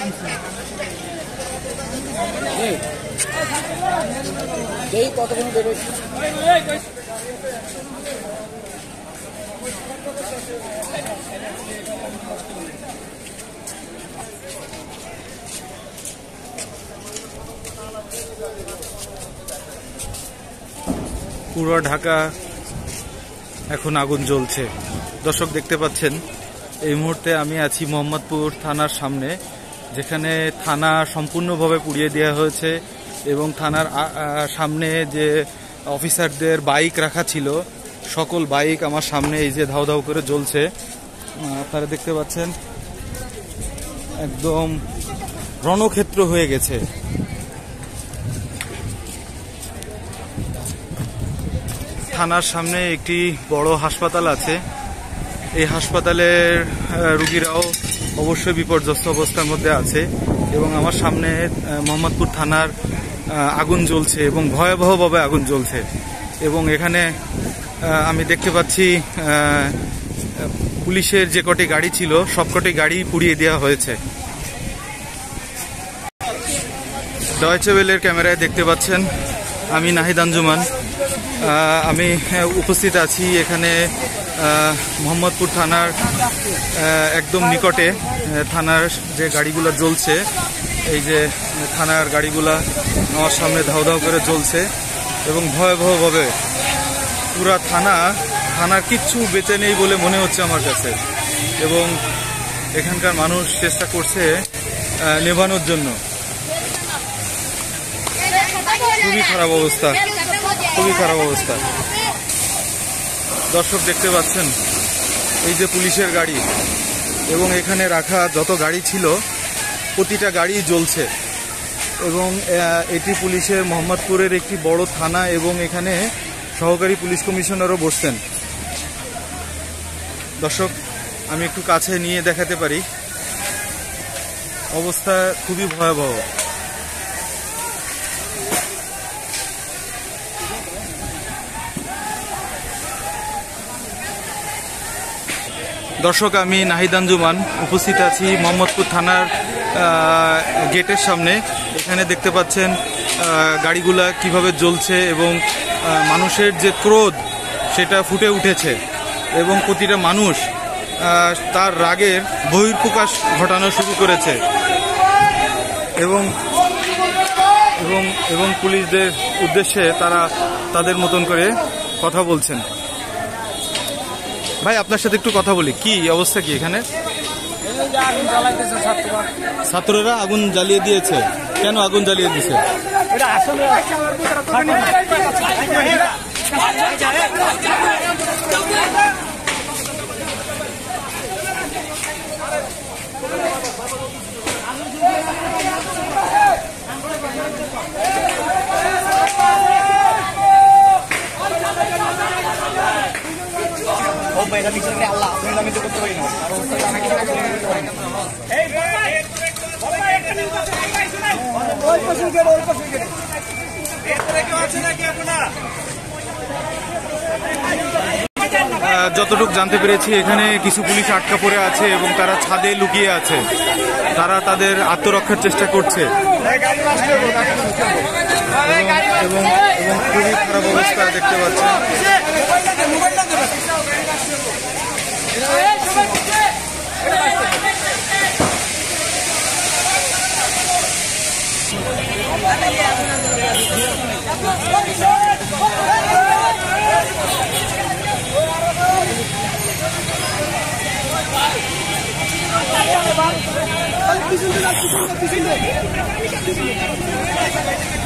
কতক্ষণ দেবে? পুরো ঢাকা এখন আগুন জ্বলছে। দর্শক দেখতে পাচ্ছেন এই মুহূর্তে আমি আছি মোহাম্মদপুর থানার সামনে, যেখানে থানা সম্পূর্ণভাবে পুড়িয়ে দেওয়া হয়েছে এবং থানার সামনে যে অফিসারদের বাইক রাখা ছিল সকল বাইক আমার সামনে এই যে ধাউ ধাউ করে জ্বলছে। আপনারা দেখতে পাচ্ছেন একদম রণক্ষেত্র হয়ে গেছে। থানার সামনে একটি বড় হাসপাতাল আছে, এই হাসপাতালের রোগীরাও অবশ্যই বিপর্যস্ত অবস্থার মধ্যে আছে এবং আমার সামনে মোহাম্মদপুর থানার আগুন জ্বলছে এবং ভয়াবহভাবে আগুন জ্বলছে এবং এখানে আমি দেখতে পাচ্ছি পুলিশের যে কটি গাড়ি ছিল সবকটি গাড়ি পুড়িয়ে দেওয়া হয়েছে। ডয়েচে ওয়েলের ক্যামেরায় দেখতে পাচ্ছেন আমি নাহিদ আঞ্জুমান, আমি উপস্থিত আছি এখানে মোহাম্মদপুর থানার একদম নিকটে। থানার যে গাড়িগুলো জ্বলছে, এই যে থানার গাড়িগুলা আমার সামনে ধাউ ধাউ করে জ্বলছে এবং ভয়াবহভাবে পুরা থানার কিচ্ছু বেঁচে নেই বলে মনে হচ্ছে আমার কাছে এবং এখানকার মানুষ চেষ্টা করছে নেভানোর জন্য। খুবই খারাপ অবস্থা, খুবই খারাপ অবস্থা। দর্শক দেখতে পাচ্ছেন এই যে পুলিশের গাড়ি এবং এখানে রাখা যত গাড়ি ছিল প্রতিটা গাড়ি জ্বলছে এবং এটি পুলিশের মোহাম্মদপুরের একটি বড় থানা এবং এখানে সহকারী পুলিশ কমিশনারও বসছেন। দর্শক আমি একটু কাছে নিয়ে দেখাতে পারি, অবস্থা খুবই ভয়াবহ। দর্শক আমি নাহিদ আঞ্জুমান উপস্থিত আছি মোহাম্মদপুর থানার গেটের সামনে। এখানে দেখতে পাচ্ছেন গাড়িগুলা কিভাবে জ্বলছে এবং মানুষের যে ক্রোধ সেটা ফুটে উঠেছে এবং প্রতিটা মানুষ তার রাগের বহিঃপ্রকাশ ঘটানো শুরু করেছে এবং এবং এবং পুলিশদের উদ্দেশ্যে তারা তাদের মতন করে কথা বলছেন। ভাই আপনার সাথে একটু কথা বলি, কি অবস্থা কি এখানে? ছাত্ররা আগুন জ্বালিয়ে দিয়েছে, কেন আগুন জ্বালিয়ে দিয়েছে? যতটুকু জানতে পেরেছি এখানে কিছু পুলিশ আটকা পড়ে আছে এবং তারা ছাদে লুকিয়ে আছে, তারা তাদের আত্মরক্ষার চেষ্টা করছে এবং খুবই খারাপ অবস্থা দেখতে পাচ্ছেন। পিছনে